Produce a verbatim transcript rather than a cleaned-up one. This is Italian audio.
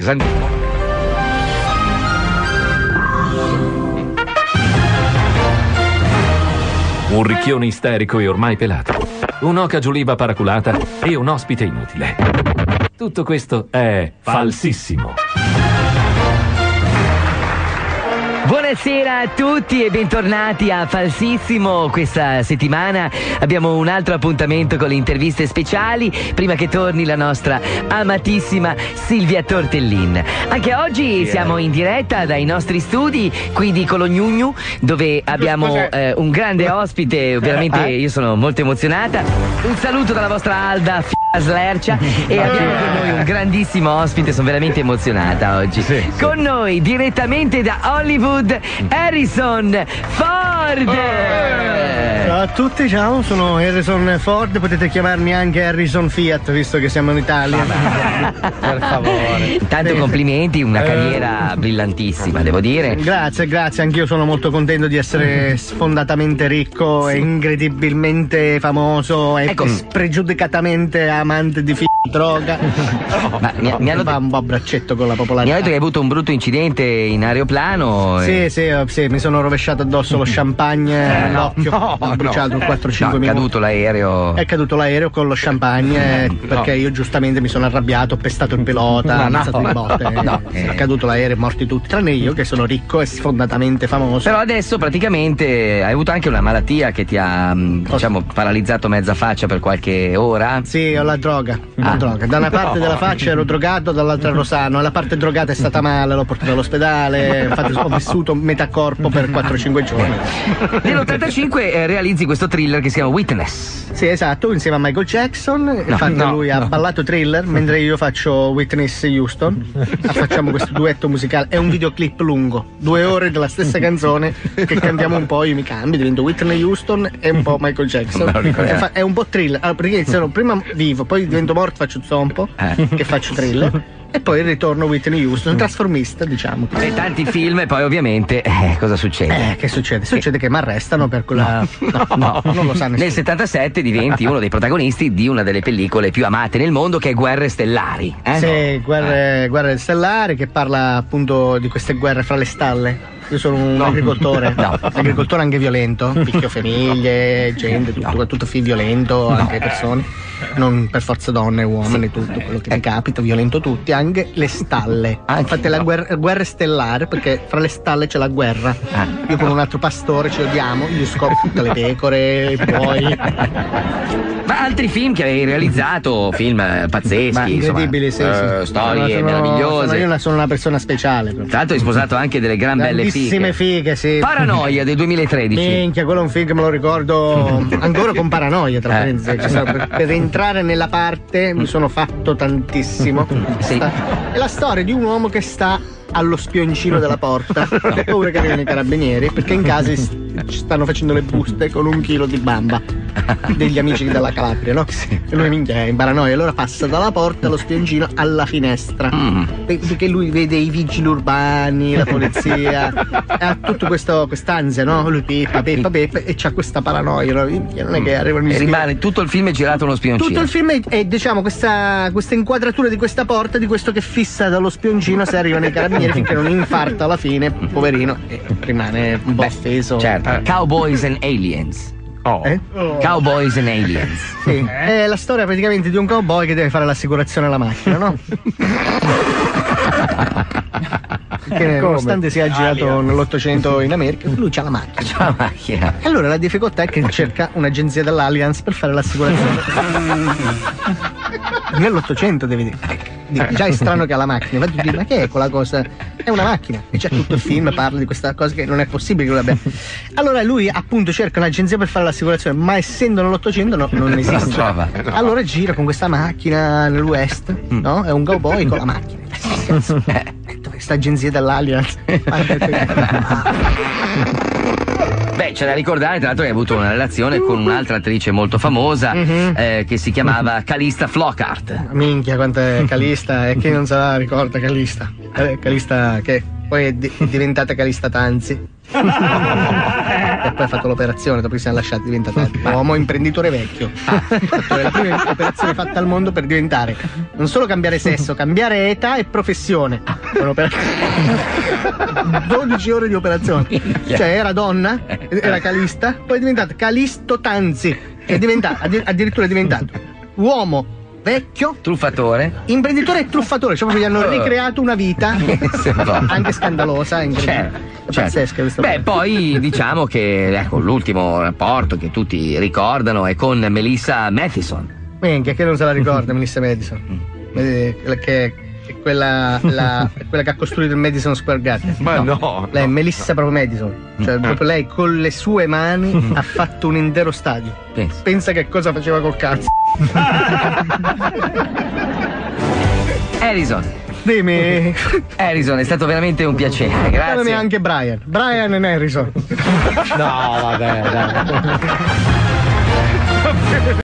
San... Un ricchione isterico e ormai pelato, un'oca giuliva paraculata e un ospite inutile. Tutto questo è falsissimo. Buonasera a tutti e bentornati a Falsissimo. Questa settimana abbiamo un altro appuntamento con le interviste speciali prima che torni la nostra amatissima Silvia Tortellin. Anche oggi siamo in diretta dai nostri studi qui di Colognugnu, dove abbiamo eh, un grande ospite. Veramente io sono molto emozionata. Un saluto dalla vostra Alda Slercia e abbiamo con noi un grandissimo ospite. Sono veramente emozionata oggi. Sì, sì. Con noi direttamente da Hollywood Harrison Ford. Ciao a tutti, ciao, sono Harrison Ford, potete chiamarmi anche Harrison Fiat visto che siamo in Italia. Per favore. Intanto complimenti, una carriera brillantissima, devo dire. Grazie, grazie, anch'io sono molto contento di essere sfondatamente ricco sì. e incredibilmente famoso e ecco. spregiudicatamente amante di f***, droga. Ma mi, mi hanno fa un po' a braccetto con la popolarità. Mi hanno detto che hai avuto un brutto incidente in aeroplano. Sì, e... sì, sì, mi sono rovesciato addosso lo champagne eh, all'occhio. No, ho bruciato no. quattro cinque no, minuti. È caduto l'aereo. È caduto l'aereo con lo champagne no. perché io giustamente mi sono arrabbiato, ho pestato il pilota, ho ammazzato le botte. No, è eh. caduto l'aereo, morti tutti, tranne io che sono ricco e sfondatamente famoso. Però adesso praticamente hai avuto anche una malattia che ti ha diciamo paralizzato mezza faccia per qualche ora. Sì, ho la droga. La ah. droga. Da una parte no. della faccia ero drogato, dall'altra ero sano. La parte drogata è stata male, l'ho portato all'ospedale. Infatti ho vissuto metà corpo per quattro cinque giorni. Nell'ottantacinque eh, realizzi questo thriller che si chiama Witness. Sì, esatto, insieme a Michael Jackson. No, infatti no, lui no. ha ballato Thriller mentre io faccio Witness Houston. Facciamo questo duetto musicale. È un videoclip lungo, due ore della stessa canzone che cambiamo un po', io mi cambio, divento Whitney Houston e un po' Michael Jackson. È, fa- è un po' Thriller. Allora, perché sono prima vivo, poi divento morto, faccio zompo, eh. che faccio Thriller. E poi il ritorno Whitney Houston, trasformista, diciamo. E tanti film, e poi ovviamente eh, cosa succede? Eh, che succede? Succede che, che mi arrestano per quella. No, no, no, non lo sa nessuno. Nel settantasette diventi uno dei protagonisti di una delle pellicole più amate nel mondo, che è Guerre Stellari. Eh? Sì, guerre, eh. guerre Stellari, che parla appunto di queste guerre fra le stalle. Io sono un no. agricoltore, no. agricoltore anche violento, picchio famiglie, gente, tutto, no. tutto film violento, no. anche persone, non per forza donne, uomini, sì. tutto quello che mi capita, violento tutti, anche le stalle. Anche Infatti no. la guerra, guerra stellare, perché fra le stalle c'è la guerra. Ah. Io con un altro pastore ci odiamo, gli scopro tutte le pecore, i buoi. Ma altri film che hai realizzato, film pazzeschi, ma incredibili, insomma, sì, uh, sì. storie sono, meravigliose. Sono, io una, sono una persona speciale. Tra l'altro hai sposato anche delle gran belle fighe. fighe, sì. Paranoia del duemilatredici. Minchia, quello è un film che me lo ricordo ancora con Paranoia, tra eh. parentesi. Per, per entrare nella parte mi sono fatto tantissimo. Sì. È la storia di un uomo che sta allo spioncino della porta, ho paura che arrivino i carabinieri, perché in casa ci stanno facendo le buste con un chilo di bamba degli amici della Calabria, no? Sì. E lui minchia è in paranoia, allora passa dalla porta allo spioncino alla finestra, mm. perché lui vede i vigili urbani, la polizia, ha tutto questo quest'ansia, no? Lui pippa, pippa, pippa e c'ha questa paranoia, no? Non è che arrivano i e rimane tutto il film è girato allo spioncino. Tutto il film è, è diciamo questa, questa inquadratura di questa porta, di questo che fissa dallo spioncino se arrivano i carabinieri, finché non infarta alla fine, poverino, e rimane un po' offeso. Certo. Cowboys and Aliens. Oh. Eh? Oh. Cowboys and Aliens. Sì. È la storia praticamente di un cowboy che deve fare l'assicurazione alla macchina, no? Che nonostante sia girato nell'Ottocento in America, lui c'ha la macchina. C'ha la macchina. E allora la difficoltà è che cerca un'agenzia dell'Allianz per fare l'assicurazione. Nell'Ottocento devi dire. Già è strano che ha la macchina, ma tu dici, ma che è quella cosa? È una macchina. E c'è tutto il film, parla di questa cosa che non è possibile che lui abbia. Allora lui appunto cerca un'agenzia per fare l'assicurazione, ma essendo nell'Ottocento no, non esiste. Allora gira con questa macchina nel West, no? È un cowboy con la macchina. Questa agenzia dell'Allianz. Beh, c'è da ricordare tra l'altro che hai avuto una relazione con un'altra attrice molto famosa, mm-hmm. eh, che si chiamava Calista Flockhart. Minchia quanto è Calista, e chi non se la ricorda Calista? Eh, Calista che poi è, di- è diventata Calista Tanzi. E poi ha fatto l'operazione, dopo che si siamo lasciati, è diventata uomo imprenditore vecchio. Ha fatto la prima operazione fatta al mondo per diventare non solo cambiare sesso, cambiare età e professione. dodici ore di operazione. Cioè era donna, era Calista, poi è diventata Calisto Tanzi. È diventato, addirittura è diventato uomo vecchio, truffatore, imprenditore e truffatore, cioè proprio gli hanno ricreato una vita anche scandalosa, incredibile. Certo, certo. Pazzesca questa Beh, cosa. poi diciamo che ecco, l'ultimo rapporto che tutti ricordano è con Melissa Mathison. Minchia, che non se la ricorda Melissa Madison? Eh, Che è quella, la, è quella che ha costruito il Madison Square Garden. Ma no, Lei è no, Melissa proprio Madison. Cioè proprio lei con le sue mani ha fatto un intero stadio. Pensa. Pensa che cosa faceva col cazzo. Harrison, Dimmi. Harrison, è stato veramente un piacere, grazie. Non è anche Brian. Brian e Harrison. no, vabbè, dai.